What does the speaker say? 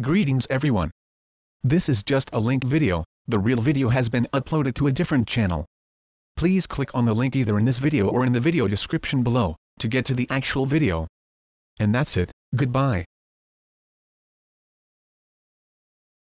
Greetings everyone. This is just a link video, the real video has been uploaded to a different channel. Please click on the link either in this video or in the video description below, to get to the actual video. And that's it, goodbye.